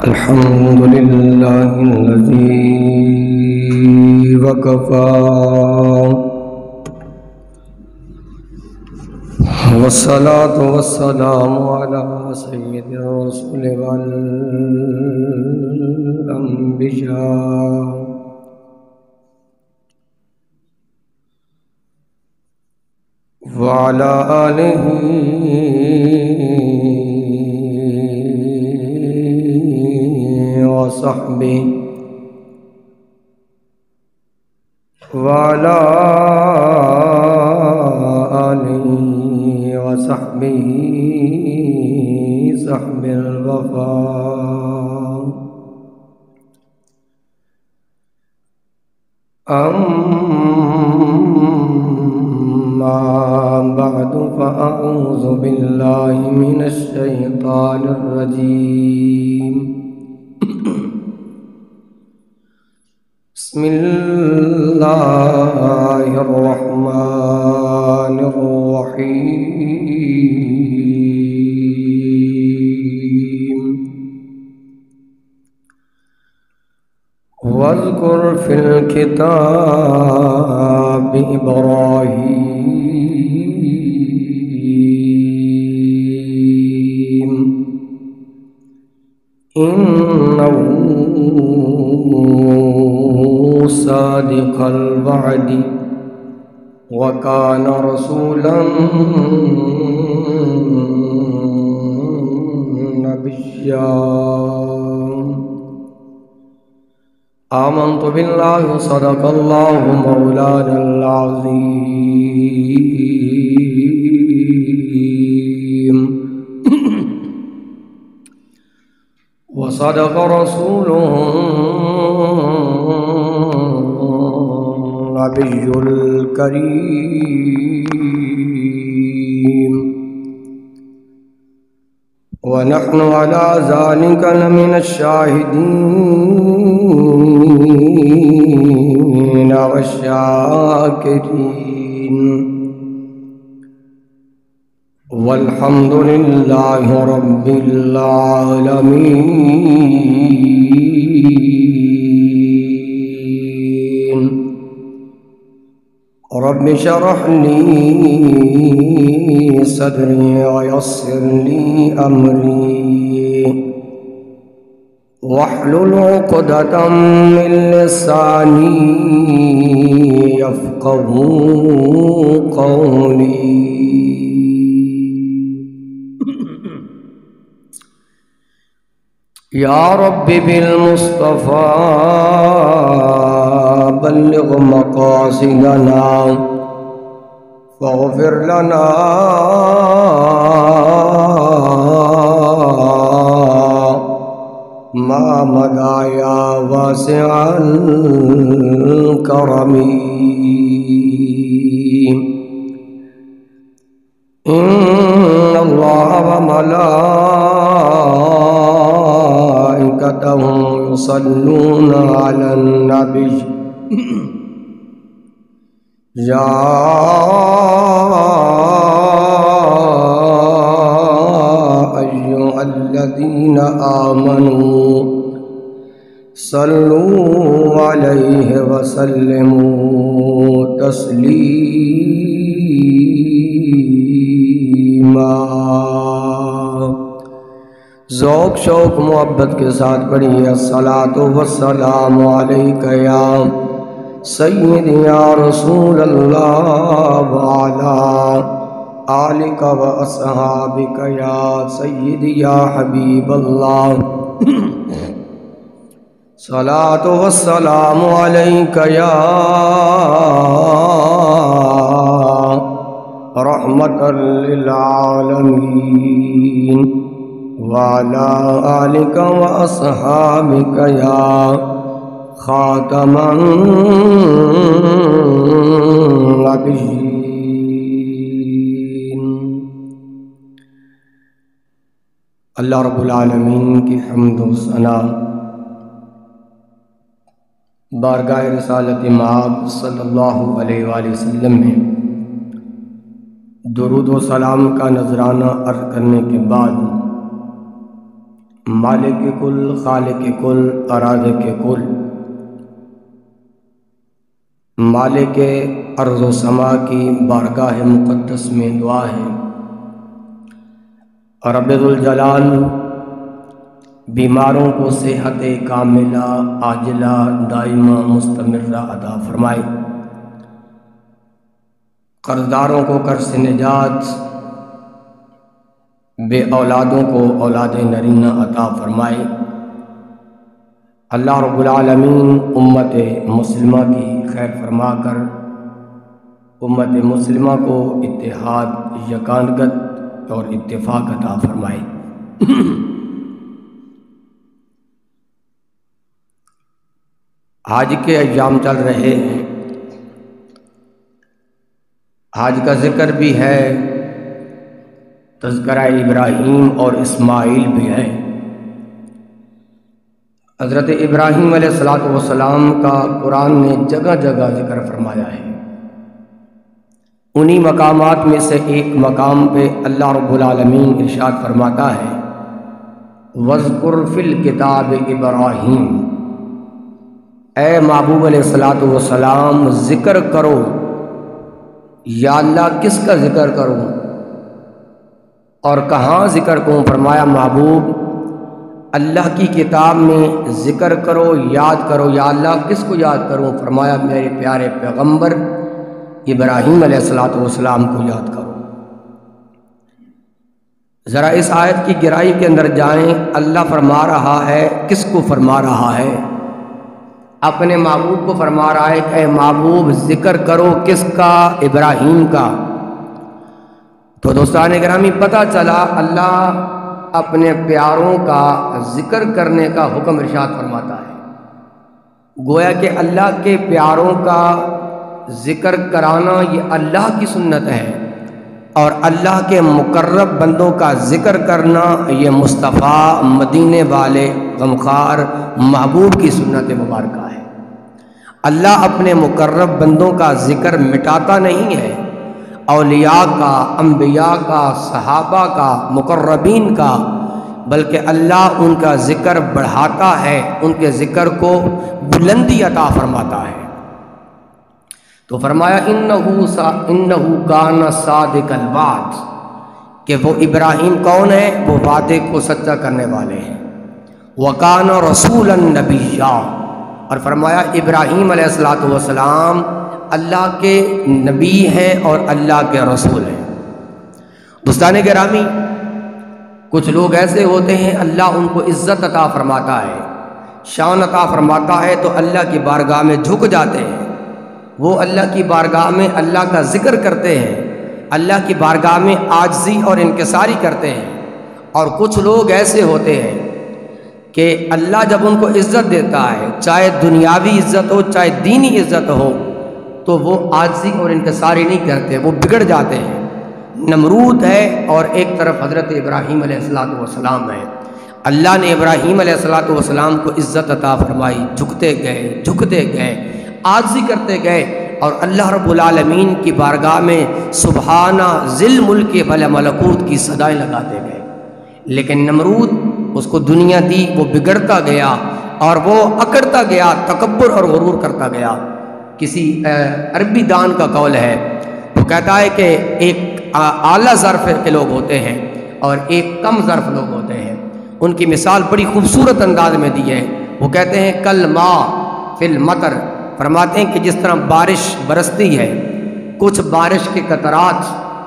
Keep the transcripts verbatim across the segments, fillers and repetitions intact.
الحمد لله الذي وكفى والصلاة والسلام على سيد الرسل والأنبياء وعلى آله وصحبه وعلى آله وصحبه صحب الوفاء. أما بعد فأعوذ بالله من الشيطان الرجيم. بسم الله الرحمن الرحيم. واذكر في الكتاب إبراهيم إنه صادق الوعد وكان رسولا نبيا. آمنت بالله صدق الله مولانا العظيم وصدق رسوله النبي الكريم ونحن على ذلك لمن الشاهدين والشاكرين والحمد لله رب العالمين. رب اشرح لي صدري ويسر لي أمري واحلل عقدة من لساني يفقهوا قولي. يا رب بالمصطفى بلغ مقاصدنا واغفر لنا ما مضى يا واسع الكرم. إن الله وملائكته يصلون على النبي يا أيها الذين آمنوا صلوا عليه وسلموا تسلیما. ذوق شوق محبت کے ساتھ پڑھیے الصلاۃ والسلام علیک یا سیدی یا رسول اللہ وعلا آلک و اصحابک یا سیدی یا حبیب اللہ. صلاۃ والسلام علیک یا رحمت للعالمین وعلا آلک و اصحابک یا خاتم النبیین. اللہ رب العالمین کی حمد و ثنا بارگاہ رسالت مآب صلی اللہ علیہ وآلہ وسلم میں درود و سلام کا نذرانہ عرض کرنے کے بعد मालिक कुल, खालिक कुल, अराज़िक कुल, मालिक अर्ज़ व समा की बारगाह मुक़द्दस में दुआ है। रब्बुल जलाल बीमारों को सेहत कामिला, आजिला, दाइमा, मुस्तमिर्रा अता फरमाए। कर्जदारों को कर्ज से निजात, बे औलादों को औलाद नरीना अता फरमाए। अल्लाह रब्बुल आलमीन उम्मत मुस्लिमा की खैर फरमा कर उम्मत मुस्लिमा को इत्तेहाद, यकानगत और इत्तेफाक अता फरमाए। आज के अय्याम चल रहे हैं, आज का जिक्र भी है, तज़किरा इब्राहीम और इस्माइल भी है। हज़रत इब्राहीम अलैहिस्सलातु वस्सलाम का कुरान ने जगह जगह जिक्र फरमाया है। उन्हीं मकामात में से एक मकाम पे अल्लाह रब्बुल आलमीन इरशाद फरमाता है, वज़कुर फिल किताब इब्राहीम, ए महबूब अलैहिस्सलातु वस्सलाम ज़िक्र करो। या अल्लाह किसका ज़िक्र करूँ और कहाँ ज़िक्र करूँ? फरमाया महबूब अल्लाह की किताब में ज़िक्र करो, याद करो। या अल्लाह किसको याद करूँ? फरमाया मेरे प्यारे पैगंबर इब्राहीम अलैहिस्सलातु वस्सलाम को याद करो। ज़रा इस आयत की गहराई के अंदर जाएं। अल्लाह फरमा रहा है, किसको फरमा रहा है? अपने महबूब को फरमा रहा है कि महबूब ज़िक्र करो। किसका? इब्राहीम का। तो दोस्तान गिरामी, पता चला अल्लाह अपने प्यारों का ज़िक्र करने का हुक्म इरशाद फरमाता है। गोया कि अल्लाह के प्यारों का ज़िक्र कराना ये अल्लाह की सुन्नत है और अल्लाह के मुकर्रब बंदों का ज़िक्र करना ये मुस्तफ़ा मदीने वाले गमखार महबूब की सुन्नत मुबारक है। अल्लाह अपने मुकर्रब बंदों का ज़िक्र मिटाता नहीं है, औलिया का, अंबिया का, सहाबा का, मुकर्रबीन का, बल्कि अल्लाह उनका ज़िक्र बढ़ाता है, उनके ज़िक्र को बुलंदी अता फरमाता है। तो फरमाया इन्नहु सा इन्नहु काना सादिकल वाद, कि वो इब्राहीम कौन है? वो वादे को सच्चा करने वाले हैं। वकाना रसूलन नबिय्या, और फरमाया इब्राहीम अलैहिस्सलातु वस्सलाम अल्लाह के नबी हैं और अल्लाह के रसूल हैं। दोस्तान गिरामी, कुछ लोग ऐसे होते हैं अल्लाह उनको इज़्ज़त अता फरमाता है, शान अता फरमाता है, तो अल्लाह की बारगाह में झुक जाते हैं। वो अल्लाह की बारगाह में अल्लाह का ज़िक्र करते हैं, अल्लाह की बारगाह में आजिज़ी और इनकिसारी करते हैं। और कुछ लोग ऐसे होते हैं कि अल्लाह जब उनको इज़्ज़त देता है, चाहे दुनियावी इज़्ज़त हो चाहे दीनी इज़्ज़त हो, तो वो आजिज़ी और इनकिसारी नहीं करते, वो बिगड़ जाते हैं। नमरूद है और एक तरफ हज़रत इब्राहीम अलैहिस्सलातु वस्सलाम है। अल्लाह ने इब्राहीम अलैहिस्सलातु वस्सलाम को इज़्ज़त अता फरमाई, झुकते गए झुकते गए आजिज़ी करते गए और अल्लाह रब्बुल आलमीन की बारगाह में सुबहाना ज़िल मुल्क वल मलकूत की सदाएं लगाते गए। लेकिन नमरूद, उसको दुनिया दी, वो बिगड़ता गया और वो अकड़ता गया, तकब्बुर और गुरूर करता गया। किसी अरबी दान का कौल है, वो कहता है कि एक आला ज़र्फ़ के लोग होते हैं और एक कम ज़र्फ़ लोग होते हैं। उनकी मिसाल बड़ी खूबसूरत अंदाज में दी है। वो कहते हैं कल मा फिल मतर, फरमाते हैं कि जिस तरह बारिश बरसती है, कुछ बारिश के कतरात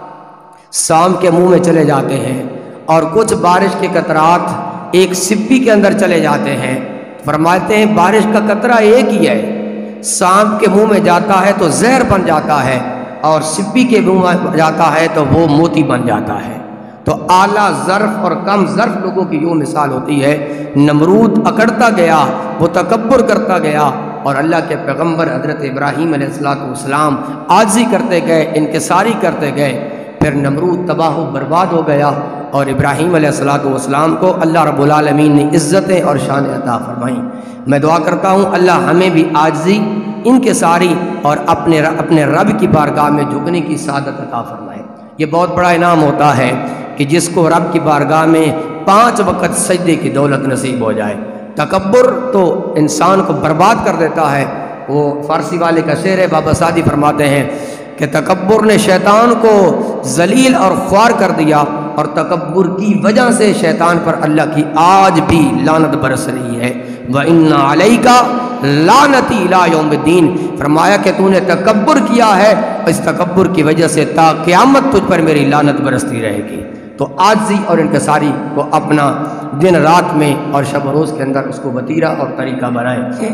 शाम के मुंह में चले जाते हैं और कुछ बारिश के कतरात एक सिप्पी के अंदर चले जाते हैं। फरमाते हैं बारिश का कतरा एक ही है, सांप के मुंह में जाता है तो जहर बन जाता है और सिप्पी के मुंह में जाता है तो वो मोती बन जाता है। तो आला ज़र्फ़ और कम ज़र्फ़ लोगों की यूँ मिसाल होती है। नमरूद अकड़ता गया, वो तकब्बुर करता गया और अल्लाह के पैगंबर हज़रत इब्राहीम अलैहिस्सलातु वस्सलाम आजिज़ी करते गए, इनकिसारी करते गए। फिर नमरूद तबाह बर्बाद हो गया और इब्राहीम अलैहिस्सलातु वस्सलाम को अल्लाह रब्बुल आलमीन ने इज़्ज़तें और शान अता फरमाई। मैं दुआ करता हूँ अल्लाह हमें भी आजिज़ी, इनकिसारी और अपने अपने रब की बारगाह में झुकने की सादत अता फरमाए। ये बहुत बड़ा इनाम होता है कि जिसको रब की बारगाह में پانچ وقت سجدے کی دولت نصیب ہو جائے۔ تکبر تو انسان کو برباد کر دیتا ہے۔ وہ فارسی والے کا شعر ہے، بابا سعدی فرماتے ہیں کہ تکبر نے شیطان کو ذلیل اور خوار کر دیا، اور تکبر کی وجہ سے شیطان پر اللہ کی آج بھی لعنت برس رہی ہے۔ وَإِنَّ عَلَيْكَ لَعْنَتِي إِلَىٰ يَوْمِ الدِّينِ، فرمایا کہ تو نے تکبر کیا ہے، اس تکبر کی وجہ سے تا قیامت تجھ پر میری لعنت برستی رہے گی۔ تو عاجزی اور انکساری کو اپنا دن رات میں اور شب و روز کے اندر اس کو وتیرہ اور طریقہ بنائیں۔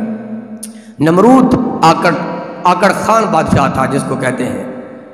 نمرود آکڑ آکڑ خان بادشاہ تھا جس کو کہتے ہیں،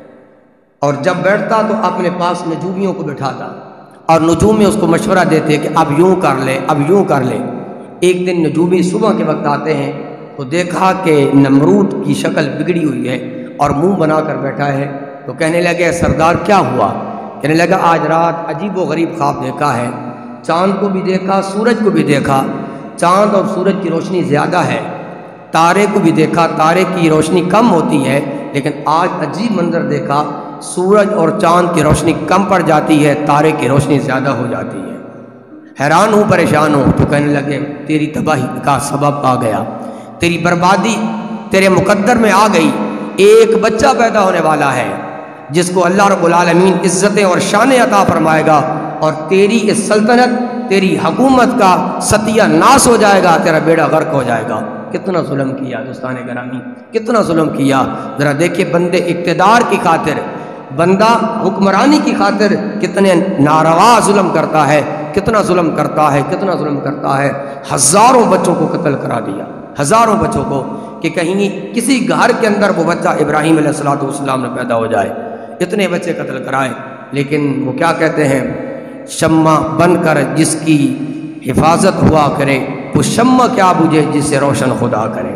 اور جب بیٹھتا تو اپنے پاس نجومیوں کو بٹھاتا، اور نجوم میں اس کو مشورہ دیتے کہ اب یوں کر لے اب یوں کر لے۔ ایک دن نجومی صبح کے وقت آتے ہیں تو دیکھا کہ نمرود کی شکل بگڑی ہوئی ہے اور منہ بنا کر بیٹھا ہے، تو کہنے لگے سردار کیا ہوا؟ کہنے لگا آج رات عجیب و غریب خواب دیکھا ہے، چاند کو بھی دیکھا سورج کو بھی دیکھا، چاند اور سورج کی روشنی زیادہ ہے، تارے کو بھی دیکھا تارے کی روشنی کم ہوتی ہے، لیکن آج عجیب منظر دیکھا، سورج اور چاند کی روشنی کم پڑ جاتی ہے، تارے کی روشنی زیادہ ہو جاتی ہے، حیران ہوں پریشان ہوں۔ تو کہنے لگے تیری تباہی کا سبب آ گیا، تیری بربادی تیرے مقدر میں آ گئی، ایک بچہ پیدا ہونے والا ہے جس کو اللہ رب العالمین عزتیں اور شانیں عطا فرمائے گا، اور تیری اس سلطنت تیری حکومت کا ستیہ ناس ہو جائے گا، تیرا بیڑا غرق ہو جائے گا۔ کتنا ظلم کیا دوستان گرامی، کتنا ظلم کیا۔ ذرا دیکھیں بندے اقتدار کی خاطر، بندہ حکمرانی کی خاطر کتنے ناروا ظلم کرتا ہے، کتنا ظلم کرتا ہے کتنا ظلم کرتا ہے۔ ہزاروں بچوں کو قتل کرا دیا، ہزاروں بچوں کو، کہ کہیں نہیں کسی گھر کے اندر وہ بچہ ابراہیم علیہ الصلوۃ والسلام میں پیدا ہو جائے، اتنے بچے قتل کرائے۔ لیکن وہ کیا کہتے ہیں، شمع بن کر جس کی حفاظت ہوا کرے، وہ شمع کیا بجھے جس سے روشن خدا کرے۔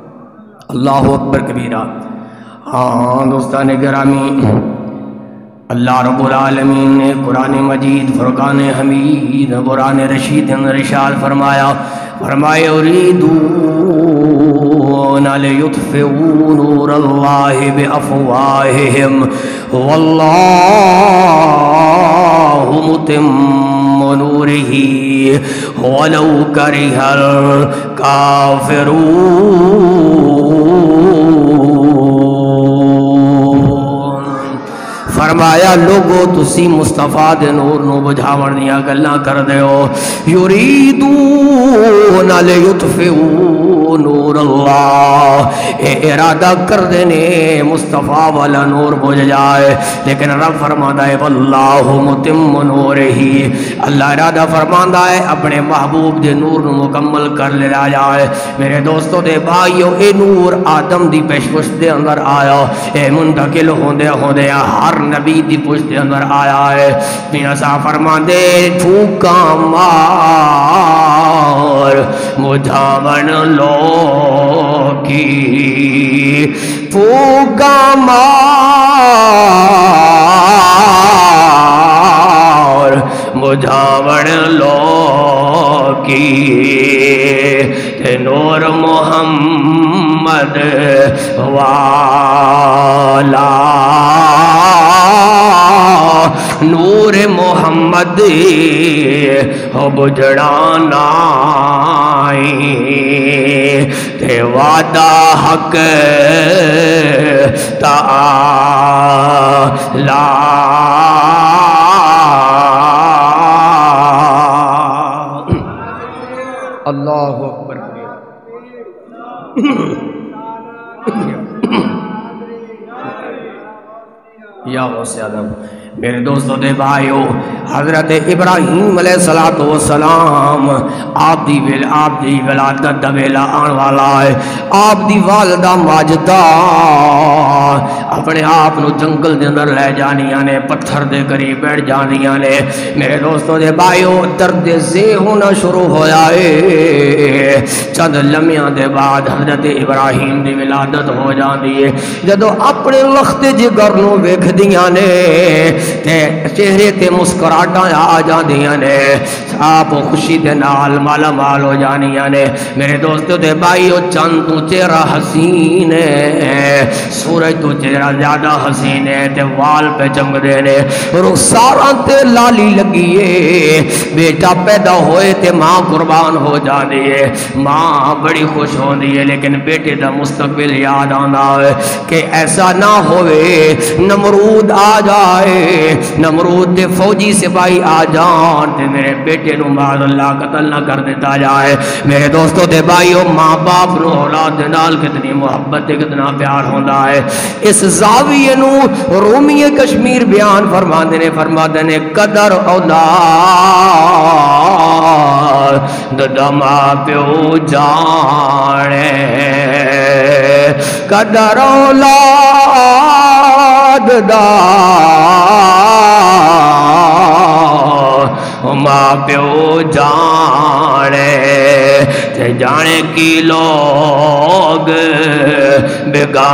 اللہ اکبر کبیرہ۔ ہاں دوستان گرامی، اللہ رب العالمین نے قرآن مجید فرقان حمید قرآن رشید ارشاد فرمایا فرمائے یریدون لیطفئوا نور اللہ بافواہہم واللہ متم نورہ ولو کرہ الکافرون۔ فرمایا لوگو تسی مصطفیٰ دے نور نو بجھاون دیا گلاں کر دے ہو، یریدون لیطفئوا نور اللہ، اے ارادہ کر دینے مصطفیٰ والا نور بجھ جائے، لیکن رب فرماتا ہے واللہ متم نورہ، اللہ ارادہ فرماتا ہے اپنے محبوب دے نور نو مکمل کر لے جائے۔ میرے دوستو دے بھائیو، اے نور آدم دی پیش پشت دے اندر آیا، اے منتقل ہوندے ہوندے ہر نبی دی پشت دے اندر آیا ہے۔ میاں صاحب فرماندے پھوکا مار مجھاون لو کی، پھوکا مار مجھاون لو کی، نور محمد والا، نور محمد ہو بجڑانا تے وعدہ حق تعالی۔ اللہ اکبر یا غوث اعظم۔ میرے دوستوں دے بھائیو، حضرت ابراہیم علیہ السلام آپ دی ویل آپ دی ولادت دا ویلا آن والا ہے۔ آپ دی والدہ ماجدہ اپنے آپ نو جنگل دے اندر لے جانیاں نے، پتھر دے قریب بیٹھ جانیاں نے۔ میرے دوستوں دے بھائیو، درد زے ہونا شروع ہویا ہے۔ چند لمحیاں دے بعد حضرت ابراہیم دی ولادت ہو جاندی ہے۔ جدو اپنے لخت جگر نو ویکھ دیاں نے، تے چہرے تے مسکراہٹاں آ جاندیاں نے، آپ خوشی دے نال مالا مال ہو جانیاں نے۔ میرے دوستو تے بھائیو، چند تو چہرہ حسین ہے، سورج تو چہرہ زیادہ حسین ہے، تے وال پہ چمکدے نے، رخساراں تے لالی لگی ہے۔ بیٹا پیدا ہوئے تے ماں قربان ہو جاندی ہے، ماں بڑی خوش ہوندی ہے، لیکن بیٹے دا مستقبل یاد آندا ہے کہ ایسا نہ ہوئے نمرود آ جائے، نمرود دے فوجی سپاہی آ جان تے میرے بیٹے نو معاذ اللہ قتل نہ کر دیتا جائے۔ میرے دوستو تے بھائیو، ماں باپ نو اولاد دے نال کتنی محبت تے کتنا پیار ہوندا ہے۔ اس زاویے نو رومی کشمیر بیان فرماندے نے، فرماندے نے قدر اولاد دا ماں پیو جانے، قدر اولاد دا ماں پیو جانے، تے جانے کی لوگ بگانا،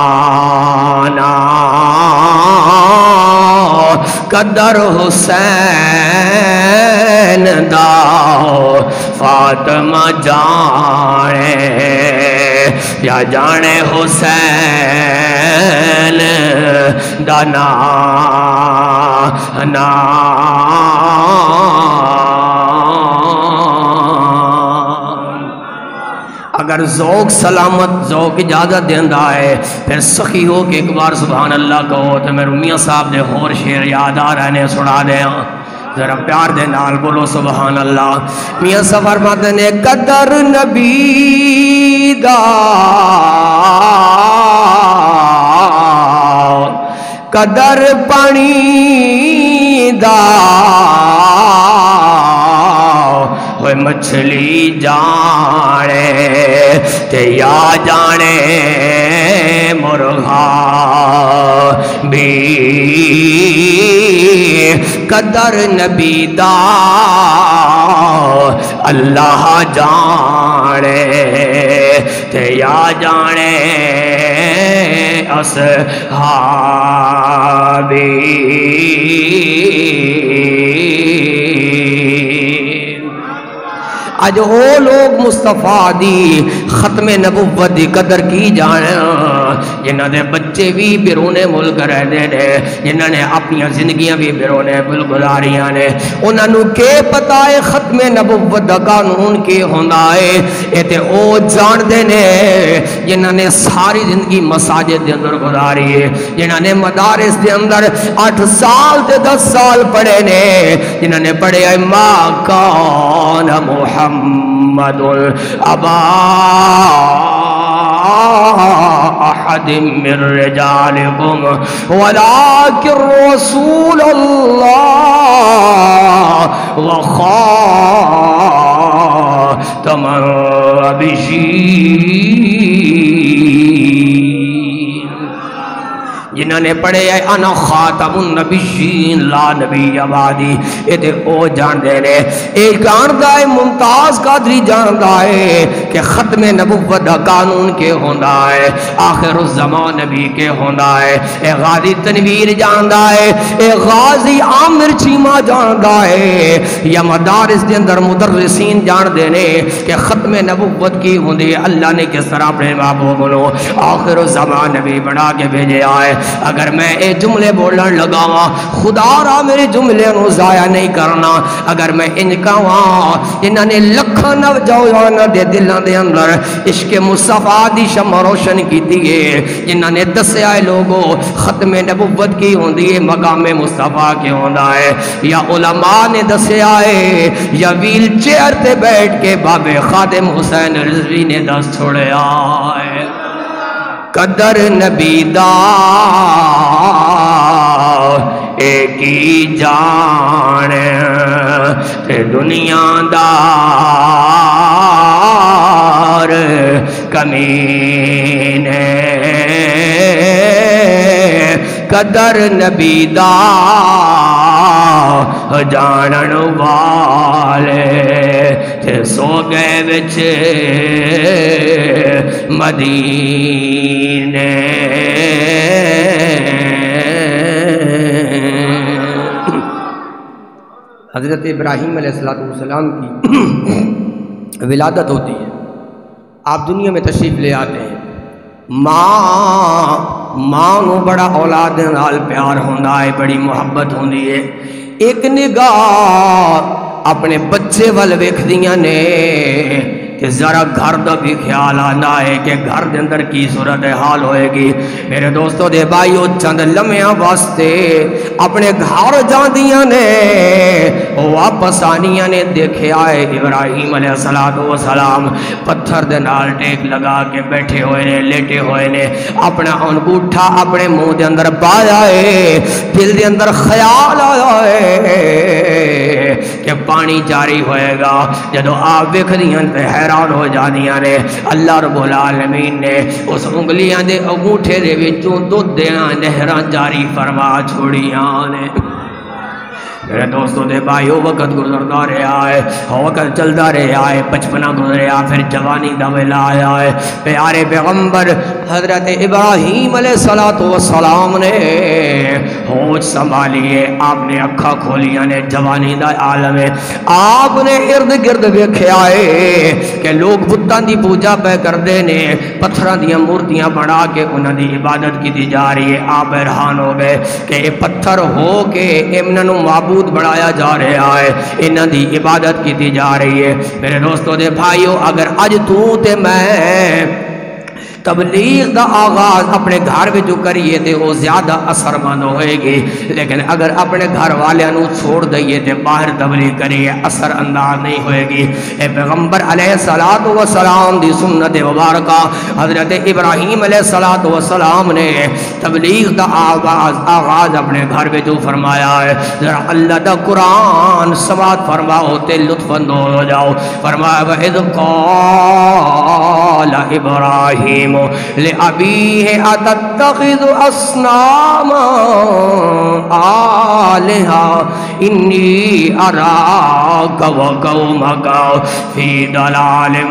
قدر حسین دا فاطمہ جانے، یا جانے حسین دا نا نا اگر ذوق سلامت ذوق اجازت دیندہ ہے، پھر سخی ہو کہ ایک بار سبحان اللہ کہو۔ تو میرے میاں صاحب دے اور شیر یاد آ رہے نے، سنا دے ہاں ذرا پیار دے نال بولو سبحان اللہ۔ میاں صاحب فرماتے نے قدر نبی دا قدر پانی دا ہوئے مچھلی جانے تے یا جانے مرغا بھی، قدر نبی دا اللہ جانے تے یا جانے اصحابی۔ اج وہ لوگ مصطفیٰ دی ختم نبوت دی قدر کی جانے، جنہاں دے بچے بھی بیرون ملک رہنے نے، جنہاں نے اپنی زندگیاں بھی بیرون ملک گزاریاں نے، انہاں نو کے پتہ ہے ختم نبوت دا قانون کے ہوندا ہے؟ اے تے او جان دے نے جنہاں نے ساری زندگی مساجد دے اندر گزاری ہے، جنہاں نے مدارس دے اندر آٹھ سال تے دس سال پڑھے نے، جنہاں نے پڑھے ہے ما کان محمد ابا احد من رجالکم ولکن رسول اللہ وخاتم النبیین۔ جنہوں نے پڑھے ہے انا خاتم النبیین لا نبی آبادی، اے دے او جان دے نے، اے جاندہ ہے ممتاز قادری جاندہ ہے کہ ختم نبوت دا قانون کے ہوندہ ہے، آخر الزمان نبی کے ہوندہ ہے۔ اے غازی تنویر جاندہ ہے، اے غازی عامر چیمہ جاندہ ہے، یا مدارس دے اندر مدرسین جان دے نے کہ ختم نبوت کی ہوندی ہے، اللہ نے کس طرح اپنے محبوب نو آخر الزمان نبی بنا کے بھیجے آئے۔ اگر میں اے جملے بولن لگا وا، خدا را میرے جملے نو ضائع نہیں کرنا، اگر میں ان کہاں انہاں نے لکھاں نوجواناں دے دلاں دے اندر عشق مصطفیٰ دی شمع روشن کیتی ہے، جنہاں نے دسیا ہے لوگوں ختم نبوت کی ہوندی ہے مقام مصطفیٰ کے ہوندا ہے، یا علماء نے دسیا ہے، یا ویل چیئر تے بیٹھ کے بابے خادم حسین رضوی نے دس چھوڑیا ہے۔ قدر نبی دا ایک ہی جان تے دنیا دار کمینے، قدر نبی دا جانن والے تے سو گئے وچ مدینے۔ حضرت ابراہیم علیہ السلام کی ولادت ہوتی ہے، آپ دنیا میں تشریف لے آتے ہیں، ماں ماں نو بڑا اولاد نال پیار ہوندا ہے، بڑی محبت ہوندی ہے، ایک نگاہ اپنے بچے ول ویکھدیاں نے کہ ذرا گھر دا بھی خیال آنا ہے کہ گھر دے اندر کی صورت حال ہوئے گی۔ میرے دوستو دے بھائیو، چند لمحیاں واسطے اپنے گھر جاندیاں نے، واپس آنیاں نے، دیکھے آئے ابراہیم علیہ السلام پتھر دے نال ٹیک لگا کے بیٹھے ہوئے نے، لیٹے ہوئے نے، اپنا انگوٹھا اپنے منہ دے اندر پایا ہے، دل دے اندر خیال آیا ہے کہ پانی جاری ہوئے گا۔ جدو آپ ویکھدیاں تے حیران ہو جانیاں نے، اللہ رب العالمین نے اس انگلیاں دے انگوٹھے دے وچوں دودھ دینا نہراں جاری فرما چھوڑیاں نے۔ میرے دوستوں دے بھائیو، وقت گزرتا رہا ہے، وقت چلتا رہا ہے، بچپنا گزریا، پھر جوانی دا ویلا آیا ہے۔ پیارے پیغمبر حضرت ابراہیم علیہ السلام نے ہوش سنبھالیے، آپ نے اکھا کھولیاں نے، جوانی دا عالم ہے، آپ نے ارد گرد ویکھیا ہے کہ لوگ بتاں دی پوجا پہ کردے نے، پتھراں دیاں مورتیاں بنا کے انہاں دی عبادت کی جا رہی ہے۔ آپ حیران ہو گئے کہ یہ پتھر ہو کے انہاں نوں معبود بڑھایا جا رہا ہے، انہاں دی عبادت کی جا رہی ہے۔ میرے دوستوں دے بھائیو، اگر اج تو تے میں تبلیغ دا آغاز اپنے گھر میں جو کریے تے وہ زیادہ اثر مند ہوئے گی، لیکن اگر اپنے گھر والیاں نو چھوڑ دئیے تے باہر تبلیغ کریے اثر انداز نہیں ہوئے گی۔ اے پیغمبر علیہ السلام دی سنت مبارکہ حضرت ابراہیم علیہ السلام نے تبلیغ دا آغاز آغاز اپنے گھر میں جو فرمایا ہے، ذرا اللہ دا قرآن سماعت فرماؤ تے لطف اندوز ہو جاؤ۔ فرمایا وَإِذْ قَالَ إِبْرَاهِيمُ لِأَبِيهِ أَتَتَّخِذُ أَصْنَامًا آلِهَةً إِنِّي أَرَاكَ وَقَوْمَكَ فِي ضَلَالٍ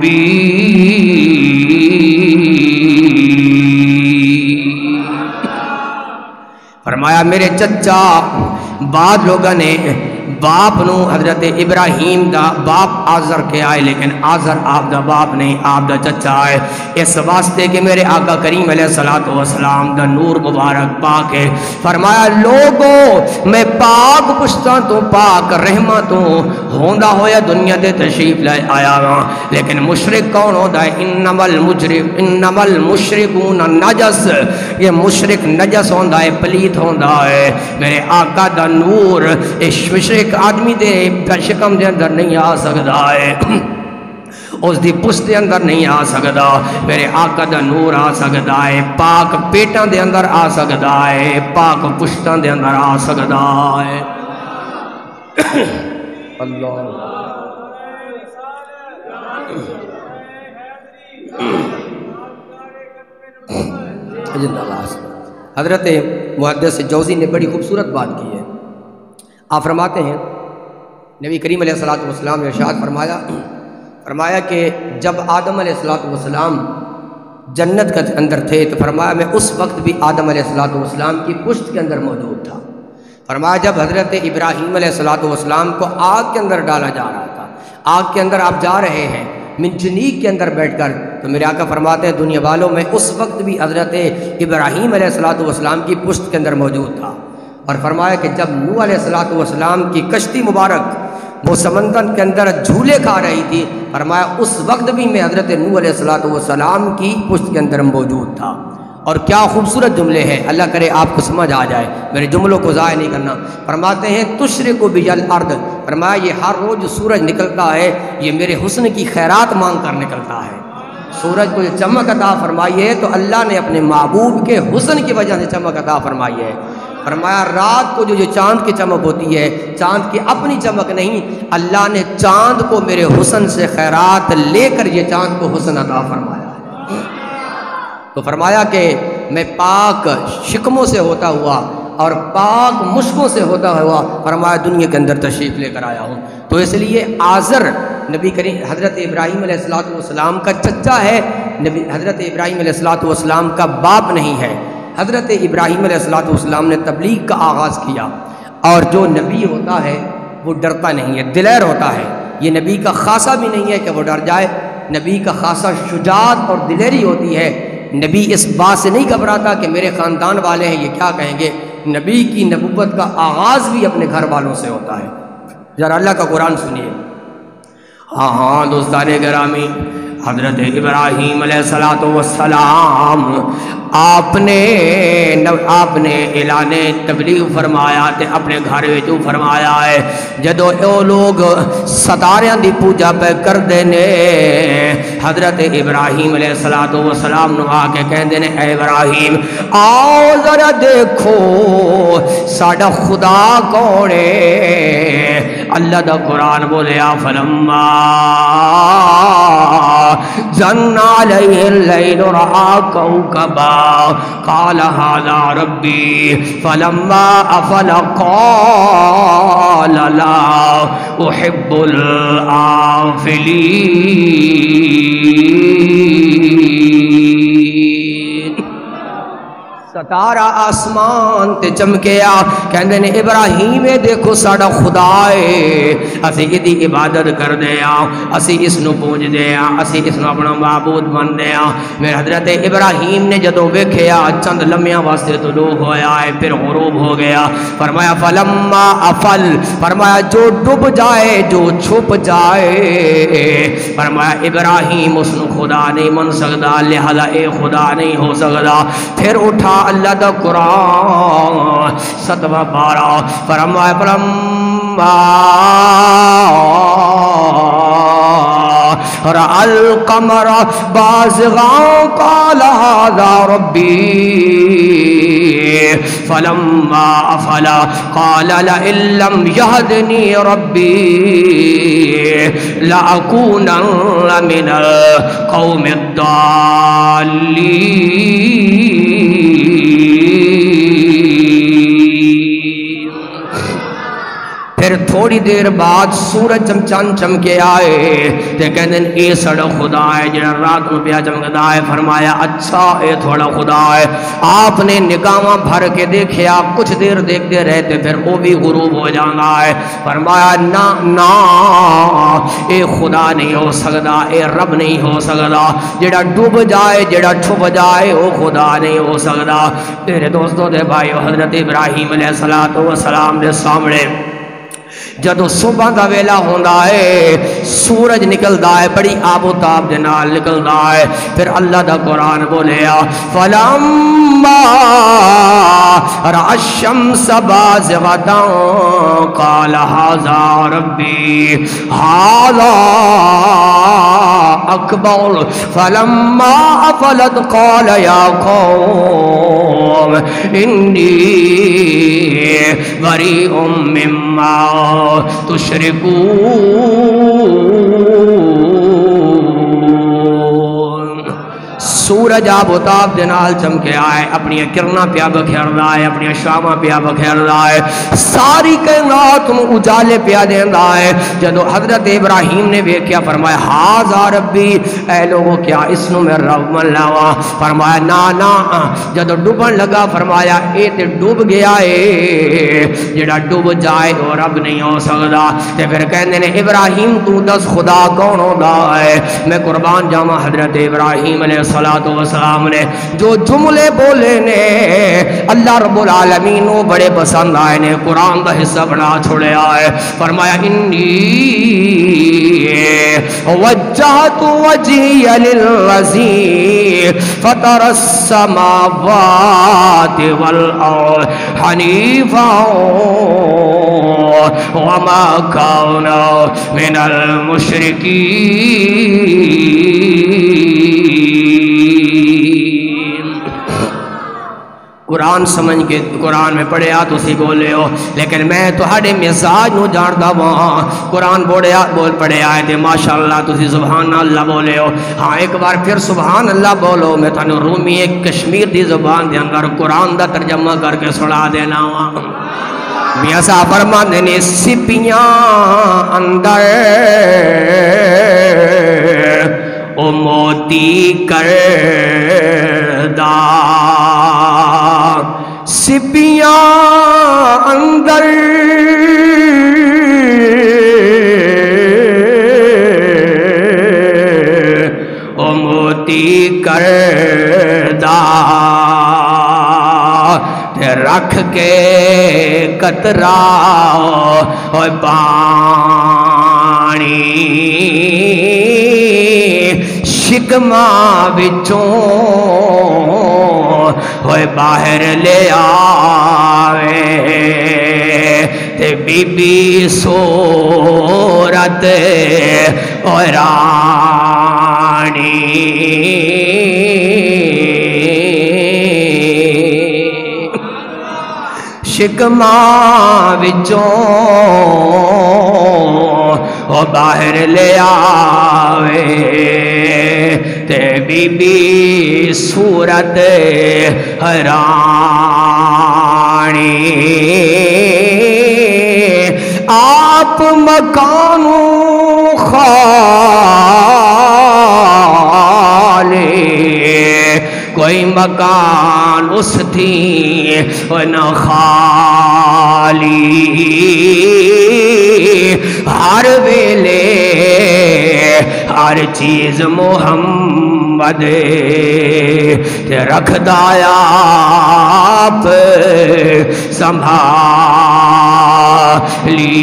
مُبِينٍ۔ فرمایا میرے چچا، بعد لوگوں نے باپ نو حضرت ابراہیم دا باپ آزر کے آئے، لیکن آزر آپ دا باپ نہیں، آپ دا چچا ہے، اس واسطے کہ میرے آقا کریم علیہ السلام دا نور مبارک پاک ہے۔ فرمایا لوگوں، میں پاک پشتاں تو پاک رحمہ تو ہوندہ ہویا دنیا دے تشریف لے آیا گا، لیکن مشرک کون ہوتا ہے؟ انما المجرم انما المشرکون نجس، یہ مشرک نجس ہوندہ ہے، پلیت ہوندہ ہے۔ میرے آقا دا نور اس مشرک آدمی دے شکم دے اندر نہیں آ سکتا ہے، اس دی پشت دے اندر نہیں آ سکتا۔ میرے آقا دا نور آ سکتا ہے، پاک پیٹاں دے اندر آ سکتا ہے، پاک پشتاں دے اندر آ سکتا ہے۔ اللہ حضرت محدث جوزی نے بڑی خوبصورت بات کی ہے۔ آپ فرماتے ہیں نبی کریم علیہ السلام نے ارشاد فرمایا فرمایا کہ جب آدم علیہ السلام جنت کے اندر تھے تو فرمایا میں اس وقت بھی آدم علیہ السلام کی پشت کے اندر موجود تھا۔ فرمایا جب حضرت ابراہیم علیہ السلام کو آگ کے اندر ڈالا جا رہا تھا، آگ کے اندر آپ جا رہے ہیں منجنیق کے اندر بیٹھ کر، تو میرے آقا فرماتے ہیں دنیا والوں میں اس وقت بھی حضرت ابراہیم علیہ السلام کی پشت کے اندر موجود تھا۔ اور فرمایا کہ جب نوح علیہ السلام کی کشتی مبارک وہ سمندر کے اندر جھولے کھا رہی تھی، فرمایا اس وقت بھی میں حضرت نوح علیہ السلام کی پشت کے اندر موجود تھا۔ اور کیا خوبصورت جملے ہیں، اللہ کرے آپ کو سمجھ آ جائے، میرے جملوں کو ضائع نہیں کرنا۔ فرماتے ہیں تشرق بی الارض، فرمایا یہ ہر روز جو سورج نکلتا ہے یہ میرے حسن کی خیرات مانگ کر نکلتا ہے۔ سورج کو جو چمک عطا فرمائی ہے تو اللہ نے اپنے محبوب کے حسن کی وجہ سے چمک عطا فرمائی ہے۔ فرمایا رات کو جو جو چاند کی چمک ہوتی ہے، چاند کی اپنی چمک نہیں، اللہ نے چاند کو میرے حسن سے خیرات لے کر یہ چاند کو حسن عطا فرمایا ہے۔ تو فرمایا کہ میں پاک شکموں سے ہوتا ہوا اور پاک مشکوں سے ہوتا ہوا فرمایا دنیا کے اندر تشریف لے کر آیا ہوں۔ تو اس لیے آزر نبی کریم حضرت ابراہیم علیہ السلام کا چچا ہے، نبی حضرت ابراہیم علیہ السلام کا باپ نہیں ہے۔ حضرت ابراہیم علیہ السلام نے تبلیغ کا آغاز کیا، اور جو نبی ہوتا ہے وہ ڈرتا نہیں ہے، دلیر ہوتا ہے۔ یہ نبی کا خاصہ بھی نہیں ہے کہ وہ ڈر جائے، نبی کا خاصہ شجاعت اور دلیری ہوتی ہے۔ نبی اس بات سے نہیں گھبراتا کہ میرے خاندان والے ہیں یہ کیا کہیں گے۔ نبی کی نبوت کا آغاز بھی اپنے گھر والوں سے ہوتا ہے۔ ذرا اللہ کا قرآن سنیے۔ ہاں ہاں دوستان گرامی، حضرت ابراہیم علیہ الصلوۃ والسلام آپ نے آپ نے اعلان تبلیغ فرمایا تے اپنے گھر وچ فرمایا ہے جدو او لوگ ستاریاں دی پوجا پہ کردے نے، حضرت ابراہیم علیہ الصلوۃ والسلام نو آ کے کہندے نے اے ابراہیم آؤ ذرا دیکھو ساڈا خدا کون ہے۔ اللہ دا قرآن بولیا فلما جن علیہ اللیل رأى کوکبا قال ھذا ربی فلما افل قال لا احب الآفلین۔ ستارہ آسمان تے چمکیا، کہندے نے ابراہیم دیکھو ساڈا خدا ہے، اسی دی عبادت کردے ہاں، اسی اس نو پوجدے ہاں، اسی اس نو اپنا معبود مندے ہاں۔ میرے حضرت ابراہیم نے جدو ویکھیا چند لمحیاں واسطے طلوع ہویا ہے پھر غروب ہو گیا، فرمایا فلما افل، فرمایا جو ڈوب جائے جو چھپ جائے، فرمایا ابراہیم اس نو خدا نہیں من سکدا لہذا اے خدا نہیں ہو سکدا۔ پھر اٹھا اللہ دا قرآن ستواں پارہ، فرمایا فلما رأى القمر بازغا قال هذا ربي فلما أفل قال لئن لم يهدني ربي لأكونن من القوم الضالين۔ پھر تھوڑی دیر بعد سورج چمچان چمکے آئے تے کہندے اے سڑا خدا ہے جڑا رات نو پیا چمکدا ہے۔ فرمایا اچھا اے تھوڑا خدا ہے۔ آپ نے نگاہاں بھر کے دیکھیا، کچھ دیر دیکھتے رہتے پھر وہ بھی غروب ہو جانا ہے۔ فرمایا نا نا اے خدا نہیں ہو سکدا، اے رب نہیں ہو سکدا، جڑا ڈوب جائے جڑا چھپ جائے وہ خدا نہیں ہو سکدا۔ میرے دوستوں دے بھائیو، حضرت ابراہیم علیہ الصلوۃ والسلام دے سامنے جدو صبح دا ویلا ہوندا ہے سورج نکلدا ہے بڑی آب و تاب دے نال نکلدا ہے، پھر اللہ دا قرآن بولیا فلما رأى الشمس بازغة قال هذا ربي هذا اکبر فلما افلت قال یا قوم انی بریء مما تشرکون۔ سورج آب و تاب دے نال چمکے آئے، اپنی کرنا پیا بکھیر رہا ہے، اپنی شامہ پیا بکھیر رہا ہے، ساری کائنات نو اجالے پیا دیندا ہے۔ جدو حضرت ابراہیم نے ویکھیا فرمایا ھذا ربی، اے لوگو کیا اس نو میں رب من لاواں؟ فرمایا نا نا، جدو ڈوبن لگا فرمایا اے تے ڈوب گیا ہے، جڑا ڈوب جائے وہ رب نہیں ہو سکدا۔ تے پھر کہندے نے ابراہیم تو دس خدا کون ہوندا ہے؟ میں قربان جاواں حضرت ابراہیم علیہ السلام والسلام نے جو جملے بولے نے اللہ رب العالمین وہ بڑے پسند آئے نے، قرآن دا حصہ بنا چھوڑے آئے۔ فرمایا انی وجہت وجہی للذی فطر السماوات والارض حنیفا وما کان من المشرکین۔ قرآن سمجھ کے قرآن میں پڑھیا تو سی بولے ہو، لیکن میں تو ہڑے مزاج نو جاندا وہاں قرآن بولیا بول پڑھے آئے تھے ماشاءاللہ تو سی سبحان اللہ بولے ہو۔ ہاں ایک بار پھر سبحان اللہ بولو، میں تھانو رومی ایک کشمیر دی زبان دے اندر قرآن دا ترجمہ کر کے سنا دینا ہوا۔ میاں صاحب فرماندے نے سپیاں اندر او موتی کردہ، سپیاں اندر کردا تے رکھ کے قطرہ ہوئے پانی شکما وچوں ہوئے باہر لے آوے تے بی بی صورت اور رانی شکما وچوں او باہر لے آوے تے بی بی صورت حیرانی آپ مکانوں خالی کوئی مکان اس تھی نہ خالی ہر ویلے ہر چیز محمد رکھ دایا آپ سنبھالی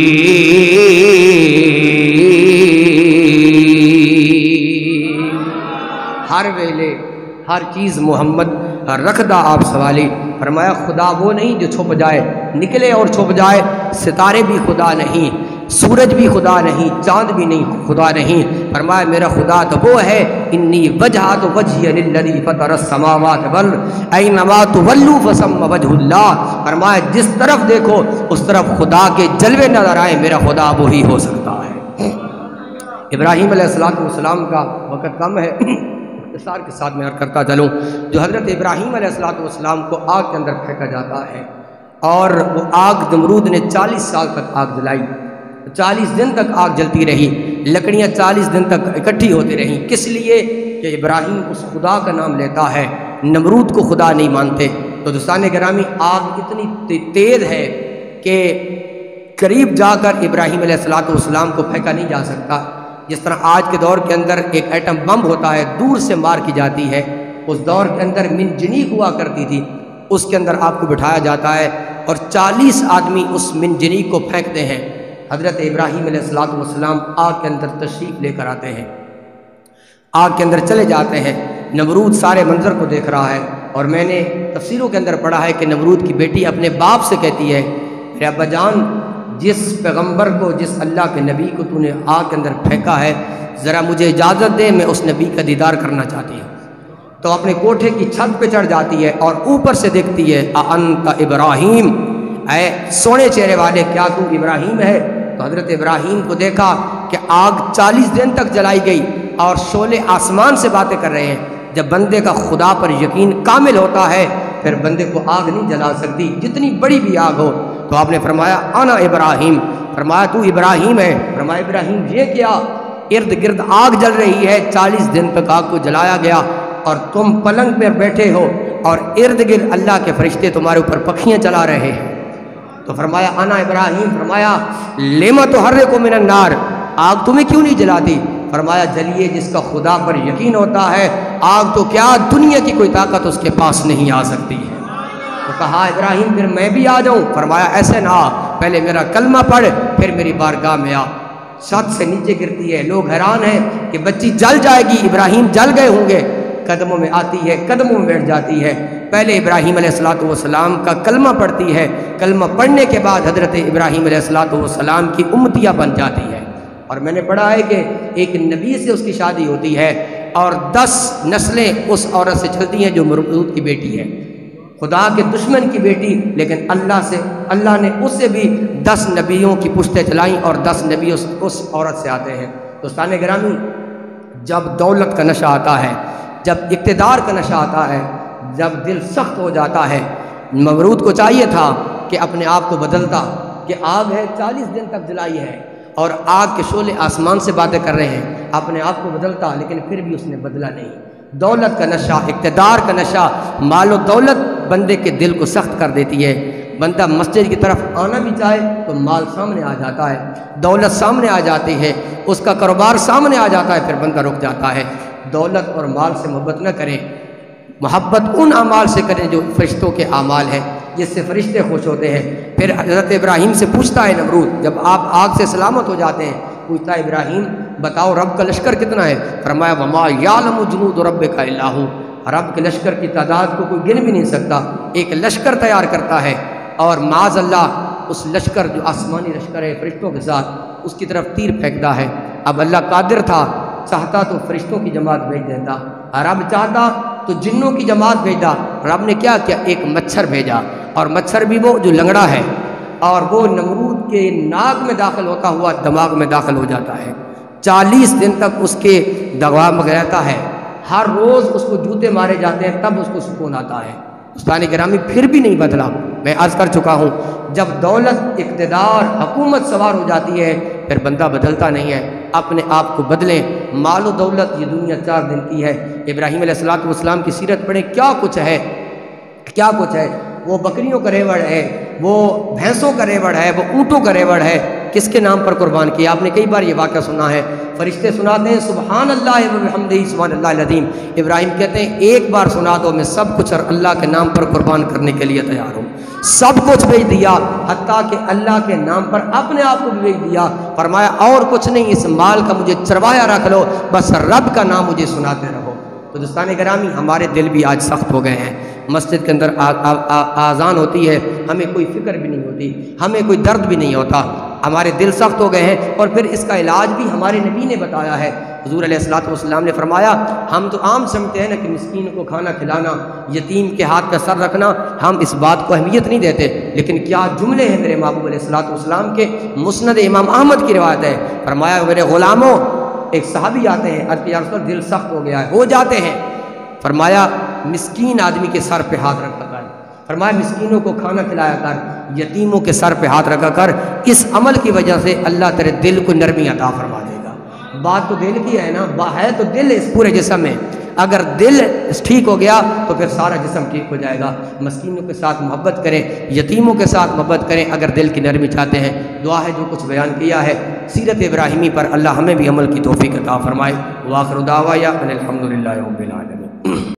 ہر ویلے ہر چیز محمد رکھدا آپ سوالی فرمایا خدا وہ نہیں جو چھپ جائے نکلے اور چھپ جائے ستارے بھی خدا نہیں سورج بھی خدا نہیں چاند بھی نہیں خدا نہیں فرمایا میرا خدا تو وہ ہے انی وجہت وجہی للذی فطر السماوات والارض اینما تولوا فثم وجہ اللہ فرمایا جس طرف دیکھو اس طرف خدا کے جلوے نظر آئے میرا خدا وہی ہو سکتا ہے ابراہیم علیہ السلام کا وقت کم ہے اختصار کے ساتھ میں عرض کرتا چلوں جو حضرت ابراہیم علیہ السلام کو آگ کے اندر پھینکا جاتا ہے اور وہ آگ نمرود نے چالیس سال تک آگ جلائی چالیس دن تک آگ جلتی رہی لکڑیاں چالیس دن تک اکٹھی ہوتی رہیں کس لیے کہ ابراہیم اس خدا کا نام لیتا ہے نمرود کو خدا نہیں مانتے تو دوستان گرامی آگ اتنی تیز ہے کہ قریب جا کر ابراہیم علیہ السلام کو پھینکا نہیں جا سکتا جس طرح آج کے دور کے اندر ایک ایٹم بم ہوتا ہے دور سے مار کی جاتی ہے اس دور کے اندر منجنیق ہوا کرتی تھی اس کے اندر آپ کو بٹھایا جاتا ہے اور چالیس آدمی اس منجنیق کو پھینکتے ہیں حضرت ابراہیم علیہ السلام آگ کے اندر تشریف لے کر آتے ہیں آگ کے اندر چلے جاتے ہیں نمرود سارے منظر کو دیکھ رہا ہے اور میں نے تفسیروں کے اندر پڑھا ہے کہ نمرود کی بیٹی اپنے باپ سے کہتی ہے میرے ابا جان جس پیغمبر کو جس اللہ کے نبی کو تو نے آگ کے اندر پھینکا ہے ذرا مجھے اجازت دے میں اس نبی کا دیدار کرنا چاہتی ہوں تو اپنے کوٹھے کی چھت پہ چڑھ جاتی ہے اور اوپر سے دیکھتی ہے اَأَنْتَ ابراہیم اے سونے چہرے والے کیا تو ابراہیم ہے تو حضرت ابراہیم کو دیکھا کہ آگ چالیس دن تک جلائی گئی اور شعلے آسمان سے باتیں کر رہے ہیں جب بندے کا خدا پر یقین کامل ہوتا ہے پھر بندے کو آگ نہیں جلا سکتی جتنی بڑی بھی آگ ہو تو آپ نے فرمایا انا ابراہیم فرمایا تو ابراہیم ہے فرمایا ابراہیم یہ کیا ارد گرد آگ جل رہی ہے چالیس دن تک آگ کو جلایا گیا اور تم پلنگ پر بیٹھے ہو اور ارد گرد اللہ کے فرشتے تمہارے اوپر پکھیاں چلا رہے ہیں تو فرمایا انا ابراہیم فرمایا لما تحرق من النار آگ تمہیں کیوں نہیں جلاتی فرمایا جلیے جس کا خدا پر یقین ہوتا ہے آگ تو کیا دنیا کی کوئی طاقت اس کے پاس نہیں آ سکتی ہے تو کہا ابراہیم پھر میں بھی آ جاؤں فرمایا ایسے نہ پہلے میرا کلمہ پڑھ پھر میری بارگاہ میں آ چھت سے نیچے گرتی ہے لوگ حیران ہیں کہ بچی جل جائے گی ابراہیم جل گئے ہوں گے قدموں میں آتی ہے قدموں میں بیٹھ جاتی ہے پہلے ابراہیم علیہ السلام کا کلمہ پڑھتی ہے کلمہ پڑھنے کے بعد حضرت ابراہیم علیہ السلام کی امتیہ بن جاتی ہے اور میں نے پڑھا ہے کہ ایک نبی سے اس کی شادی ہوتی ہے اور دس نسلیں اس عورت سے چلتی ہیں جو نمرود کی بیٹی ہے خدا کے دشمن کی بیٹی لیکن اللہ سے اللہ نے اس سے بھی دس نبیوں کی پشتیں چلائیں اور دس نبی اس, اس عورت سے آتے ہیں دوستان گرامی جب دولت کا نشہ آتا ہے جب اقتدار کا نشہ آتا ہے جب دل سخت ہو جاتا ہے نمرود کو چاہیے تھا کہ اپنے آپ کو بدلتا کہ آگ ہے چالیس دن تک جلائی ہے اور آگ کے شعلے آسمان سے باتیں کر رہے ہیں اپنے آپ کو بدلتا لیکن پھر بھی اس نے بدلا نہیں دولت کا نشہ اقتدار کا نشہ مال و دولت بندے کے دل کو سخت کر دیتی ہے بندہ مسجد کی طرف آنا بھی چاہے تو مال سامنے آ جاتا ہے دولت سامنے آ جاتی ہے اس کا کاروبار سامنے آ جاتا ہے پھر بندہ رک جاتا ہے دولت اور مال سے محبت نہ کریں، محبت ان اعمال سے کریں جو فرشتوں کے اعمال ہیں، جس سے فرشتے خوش ہوتے ہیں۔ پھر حضرت ابراہیم سے پوچھتا ہے نمرود، جب آپ آگ سے سلامت ہو جاتے ہیں، پوچھتا ہے ابراہیم بتاؤ رب کا لشکر کتنا ہے؟ فرمایا وما یعلم جنود ربک الا ھو، رب کے لشکر کی تعداد کو کوئی گن بھی نہیں سکتا۔ ایک لشکر تیار کرتا ہے اور معاذ اللہ اس لشکر جو آسمانی لشکر ہے فرشتوں کے ساتھ، اس کی طرف تیر پھینکتا ہے۔ اب اللہ قادر تھا، چاہتا تو فرشتوں کی جماعت بھیج دیتا، رب چاہتا تو جنوں کی جماعت بھیجا۔ رب نے کیا کیا؟ ایک مچھر بھیجا، اور مچھر بھی وہ جو لنگڑا ہے، اور وہ نمرود کے ناک میں داخل ہوتا ہوا دماغ میں داخل ہو جاتا ہے۔ چالیس دن تک اس کے دماغ میں رہتا ہے، ہر روز اس کو جوتے مارے جاتے ہیں، تب اس کو سکون آتا ہے۔ دوستان گرامی پھر بھی نہیں بدلا۔ میں عرض کر چکا ہوں جب دولت، اقتدار، حکومت سوار ہو جاتی ہے پھر بندہ بدلتا نہیں ہے۔ اپنے آپ کو بدلیں۔ مال و دولت یہ دنیا چار دن کی ہے۔ ابراہیم علیہ الصلوۃ والسلام کی سیرت پڑھیں، کیا کچھ ہے، کیا کچھ ہے۔ وہ بکریوں کا ریوڑ ہے، وہ بھینسوں کا ریوڑ ہے، وہ اونٹوں کا ریوڑ ہے، کس کے نام پر قربان کیا؟ آپ نے کئی بار یہ واقعہ سنا ہے، فرشتے سناتے ہیں سبحان اللہ و بحمدہ سبحان اللہ العظیم۔ ابراہیم کہتے ہیں ایک بار سنا دو، میں سب کچھ اور اللہ کے نام پر قربان کرنے کے لیے تیار ہوں۔ سب کچھ بھیج دیا، حتیٰ کہ اللہ کے نام پر اپنے آپ کو بھی بھیج دیا۔ فرمایا اور کچھ نہیں، اس مال کا مجھے چروایا رکھ لو، بس رب کا نام مجھے سناتے رہو۔ تو دوستان گرامی ہمارے دل بھی آج سخت ہو گئے ہیں۔ مسجد کے اندر آذان ہوتی ہے، ہمیں کوئی فکر بھی نہیں ہوتی، ہمیں کوئی درد بھی نہیں ہوتا، ہمارے دل سخت ہو گئے ہیں۔ اور پھر اس کا علاج بھی ہمارے نبی نے بتایا ہے۔ حضور علیہ الصلوۃ والسلام نے فرمایا ہم تو عام سمجھتے ہیں نا کہ مسکین کو کھانا کھلانا، یتیم کے ہاتھ کا سر رکھنا، ہم اس بات کو اہمیت نہیں دیتے، لیکن کیا جملے ہیں میرے محبوب علیہ الصلوۃ والسلام کے۔ مسند امام احمد کی روایت ہے، فرمایا میرے غلاموں، ایک صحابی آتے ہیں، عرض یا رسول اللہ دل سخت ہو گیا ہے، ہو جاتے ہیں، فرمایا مسکین آدمی کے سر پہ ہاتھ رکھا کر، فرمایا مسکینوں کو کھانا کھلایا کر، یتیموں کے سر پہ ہاتھ رکھا کر، اس عمل کی وجہ سے اللہ تیرے دل کو نرمی عطا فرما دے گا۔ بات تو دل کی ہے نا، ہے تو دل اس پورے جسم میں، اگر دل ٹھیک ہو گیا تو پھر سارا جسم ٹھیک ہو جائے گا۔ مسکینوں کے ساتھ محبت کریں، یتیموں کے ساتھ محبت کریں اگر دل کی نرمی چاہتے ہیں۔ دعا ہے جو کچھ بیان کیا ہے سیرت ابراہیمی پر، اللہ ہمیں بھی عمل کی توفیق عطا فرمائے۔ وآخر دعوانا ان الحمد للہ رب العالمین۔